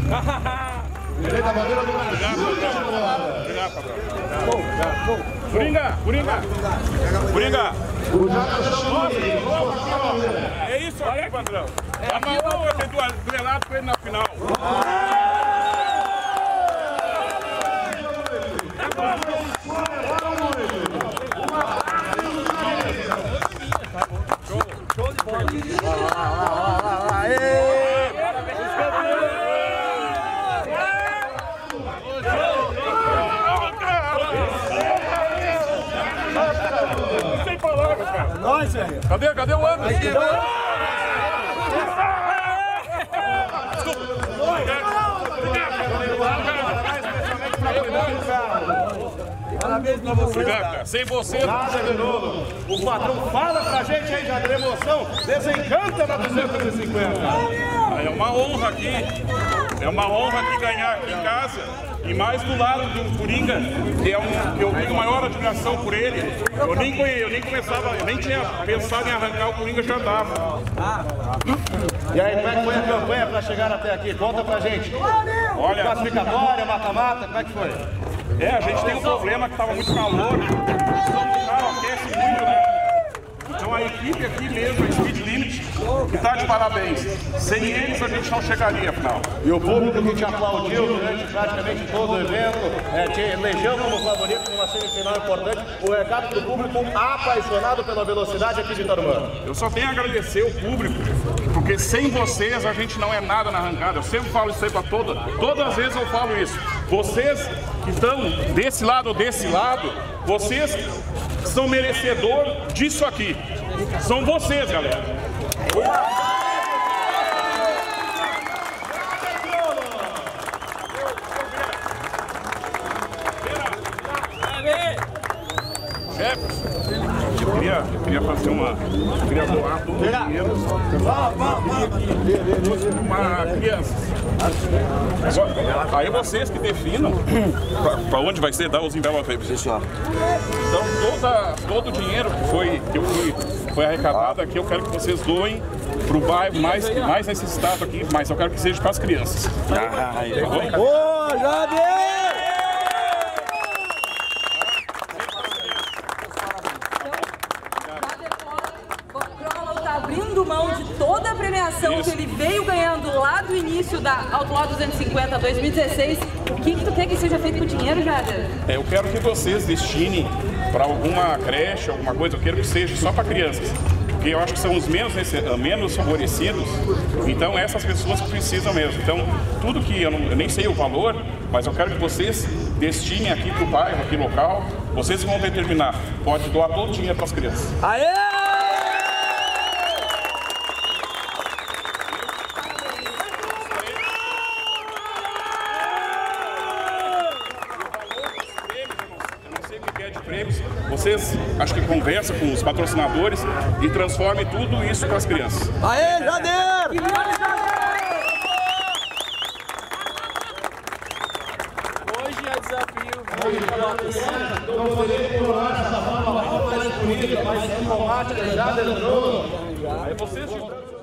Direita, bandeira do Brasil. Obrigado, patrão. Coringa. É isso aí, patrão. A maior vai ter duelado com ele na final. Show de bola. Sem palavras, cara. Nós, velho. Cadê o Anderson? Parabéns pra você. Obrigado, cara. Sem você, Nada de novo. O patrão fala pra gente aí, já de emoção. Desencanta na 250. é uma honra aqui. É uma honra aqui ganhar aqui em casa. E mais do lado do Coringa, que eu tenho maior admiração por ele. Eu nem tinha pensado em arrancar o Coringa, já dava. E aí, como é que foi a campanha pra chegar até aqui? Conta pra gente. Olha, Classificatória, mata-mata, como é que foi? a gente tem um problema que estava muito calor. O carro aquece muito, né? Então a equipe aqui mesmo, a Speed Limit, que está de parabéns. Sem eles a gente não chegaria, afinal. E o público que te aplaudiu durante praticamente todo o evento, te elegeu como favorito numa semifinal importante. O recado do público apaixonado pela velocidade aqui de Tarumã. Eu só tenho a agradecer o público, porque sem vocês a gente não é nada na arrancada. Eu sempre falo isso aí para todas as vezes eu falo isso. Vocês que estão desse lado ou desse lado, vocês são merecedores disso aqui. São vocês, galera. Jefferson, eu queria fazer eu queria doar todo o dinheiro para crianças. Aí vocês que definam para onde vai ser, dar os envelopes aí. Pessoal. Então todo o dinheiro que foi arrecadado aqui, eu quero que vocês doem para o bairro mais necessitado aqui, mas eu quero que seja para as crianças. Tá bom? Ô, Jader! Abrindo mão de toda a premiação que ele veio ganhando lá do início da Outlaw 250 2016. O que tu quer que seja feito com o dinheiro, Jader? Eu quero que vocês destinem para alguma creche, alguma coisa, eu quero que seja só para crianças. Porque eu acho que são os menos favorecidos, então essas pessoas que precisam mesmo. Então, tudo que eu nem sei o valor, mas eu quero que vocês destinem aqui para o bairro, aqui local, vocês vão determinar. Pode doar todo o dinheiro para as crianças. Aê! Vocês, acho que conversam com os patrocinadores e transformem tudo isso para as crianças. Aê, Jader! Hoje é desafio. Não poderia coroar essa forma mais bonita, mais simpática, já de novo. Aí vocês